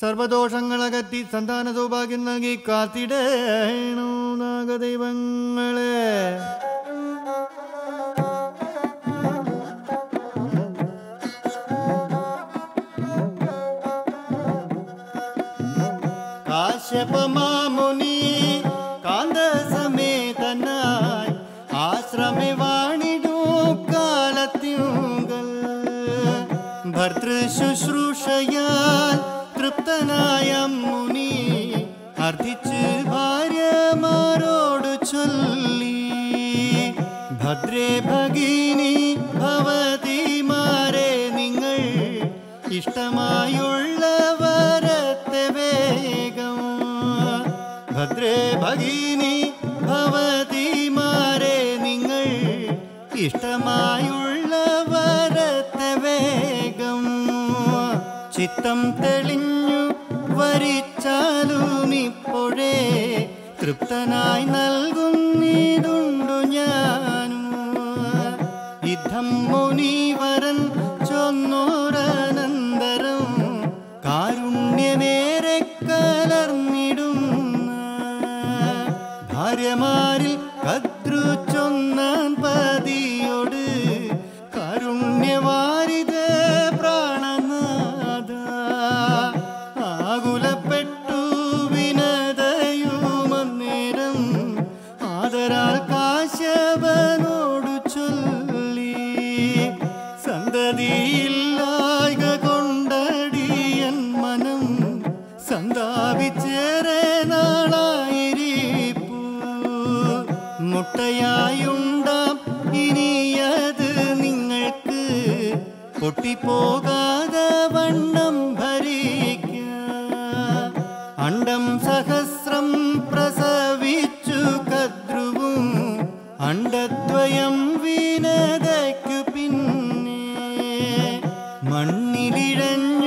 സർവദോഷങ്ങളകറ്റി സന്താന സൗഭാഗ്യം നൽകി കാത്തിടേണോ നാഗദൈവങ്ങളെ. കാശ്യപമാമുനി കാന്തസമേതനായി ആശ്രമേ വാണിടൂ കാലത്തിങ്കൽ ഭർതൃശുശ്രൂഷയാൽ തൃപ്തനായ മുനി അർത്ഥിച്ച് ഭാര്യമാരോട് ചൊല്ലി, ഭദ്രേ ഭഗിനി ഭവതിമാരെ നിങ്ങൾ ഇഷ്ടമായുള്ളവരത്തെ വേഗം. ഭദ്രേ ഭഗിനി ഭവതിമാരെ നിങ്ങൾ ഇഷ്ടമായുള്ളവരത്തെ വേഗം. ചിത്തം തെളിഞ്ഞു വരിച്ചാലും ഇപ്പോഴേ തൃപ്തനായി നൽകുന്നിതുണ്ടു ഞാനും. യുദ്ധം മുനിവരൻ ചൊന്നോരനന്തരം കാരുണ്യമേറെ കലർന്നിടുന്ന ഭാര്യമാരിൽ കദ്രു ചൊന്നാൻ പതിയോട് കാരുണ്യവാരിത പ്രാണനാഥ. ആകുലപ്പെട്ടു വിനതയുമന്നേരം ആദരാൽ കാശ്യപനോടു ചൊല്ലി, സന്തതിയില്ലായ്ക കൊണ്ടടിയൻ മനം സന്താപിച്ചേറെ നാളായിരിപ്പു. മുട്ടയായുണ്ടാം ഇനിയത് നിങ്ങൾക്ക് പൊട്ടിപ്പോകാതെ വണ്ണം ഭരിക്കാം. അണ്ഡം സഹസ്രം പ്രസവിച്ചു കദ്രുവും അണ്ഡദ്വയം വിനതയ്ക്കു പിന്നെ മണ്ണിലിഴഞ്ഞ